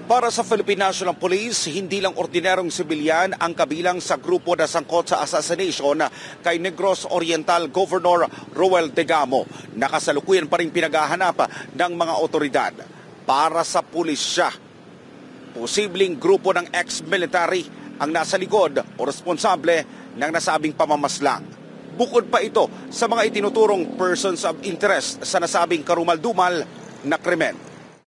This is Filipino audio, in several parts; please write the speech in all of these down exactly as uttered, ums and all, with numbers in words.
Para sa Philippine National Police, hindi lang ordinarong sibilyan ang kabilang sa grupo na sangkot sa assassination kay Negros Oriental Governor Roel Tegamo. Nakasalukuyan pa rin pinaghahanap ng mga otoridad. Para sa pulisya, posibleng grupo ng ex-military ang nasa likod o responsable ng nasabing pamamaslang. Bukod pa ito sa mga itinuturong persons of interest sa nasabing karumal-dumal na krimen.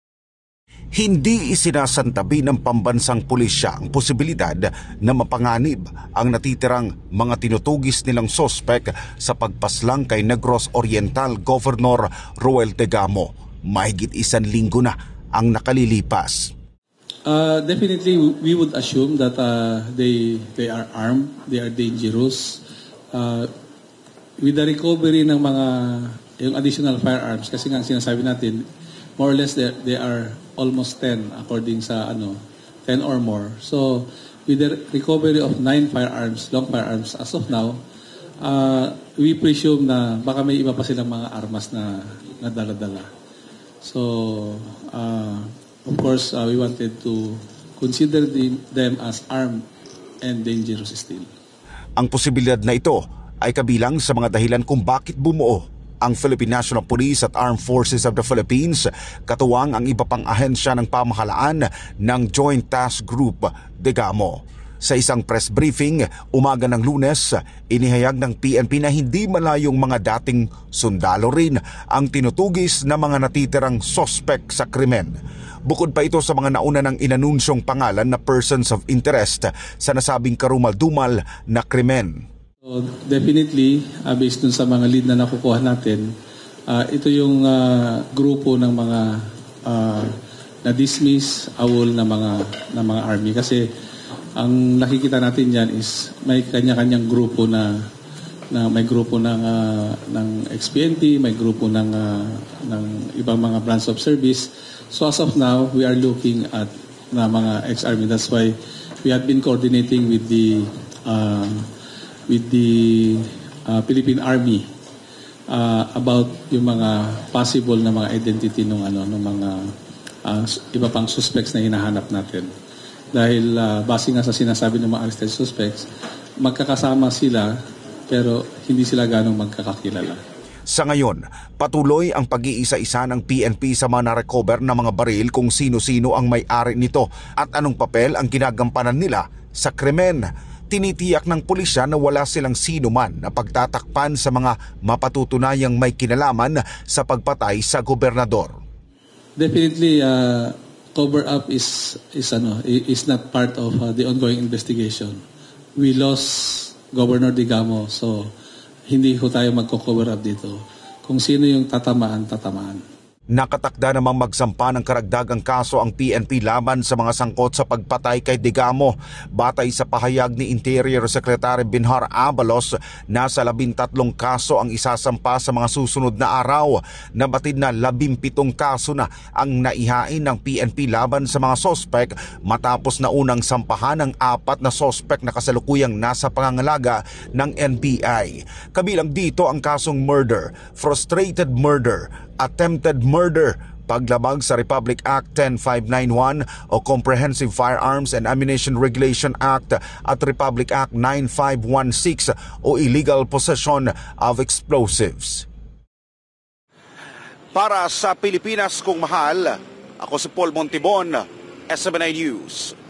Hindi isinasantabi ng pambansang pulisya ang posibilidad na mapanganib ang natitirang mga tinutugis nilang sospek sa pagpaslang kay Negros Oriental Governor Roel Tegamo. Mahigit isang linggo na ang nakalilipas. Uh, definitely, we would assume that uh, they they are armed, they are dangerous. Uh, with the recovery ng mga yung additional firearms, kasi nga sinasabi natin, more or less they, they are almost ten according sa ano, ten or more. So with the recovery of nine firearms, long firearms as of now, uh, we presume na baka may iba pa silang mga armas na nadala-dala. So uh, of course uh, we wanted to consider the, them as armed and dangerous still. Ang posibilidad na ito ay kabilang sa mga dahilan kung bakit bumuo ang Philippine National Police at Armed Forces of the Philippines, katuwang ang iba pang ahensya ng pamahalaan ng Joint Task Group Tegamo. Sa isang press briefing, umaga ng Lunes, inihayag ng P N P na hindi malayong mga dating sundalo rin ang tinutugis na mga natitirang sospek sa krimen. Bukod pa ito sa mga nauna ng inanunsyong pangalan na persons of interest sa nasabing karumal-dumal na krimen. So definitely, uh, based dun sa mga lead na nakukuha natin, uh, ito yung uh, grupo ng mga uh, na-dismiss, awol na mga, na mga army. Kasi ang nakikita natin dyan is may kanya-kanyang grupo na, na may grupo ng, uh, ng X P N P, may grupo ng, uh, ng ibang mga branch of service. So as of now, we are looking at na mga ex-army. That's why we have been coordinating with the uh, with the uh, Philippine Army uh, about yung mga possible na mga identity ng ano ng mga uh, iba pang suspects na hinahanap natin. Dahil uh, base nga sa sinasabi ng mga arrested suspects, magkakasama sila pero hindi sila ganong magkakakilala. Sa ngayon, patuloy ang pag-iisa-isa ng P N P sa mga na-recover na mga baril kung sino-sino ang may-ari nito at anong papel ang ginagampanan nila sa krimen. Tinitiyak ng pulisya na wala silang sino man na pagtatakpan sa mga mapatutunayang may kinalaman sa pagpatay sa gobernador. Definitely, uh, cover up is is ano is not part of uh, the ongoing investigation. We lost Governor Tegamo, so hindi ho tayo magko-cover up dito. Kung sino yung tatamaan, tatamaan. Nakatakda namang magsampa ng karagdagang kaso ang P N P laban sa mga sangkot sa pagpatay kay Tegamo. Batay sa pahayag ni Interior Secretary Binhar Abalos, nasa labintatlong kaso ang isasampa sa mga susunod na araw. Nabatid na labimpitong kaso na ang naihain ng P N P laban sa mga sospek matapos na unang sampahan ng apat na sospek na kasalukuyang nasa pangangalaga ng N B I. Kabilang dito ang kasong murder, frustrated murder, attempted murder, paglabag sa Republic Act ten five ninety-one o Comprehensive Firearms and Ammunition Regulation Act at Republic Act nine five one six o Illegal Possession of Explosives. Para sa Pilipinas kung mahal, ako si Paul Montibon, S M N I News.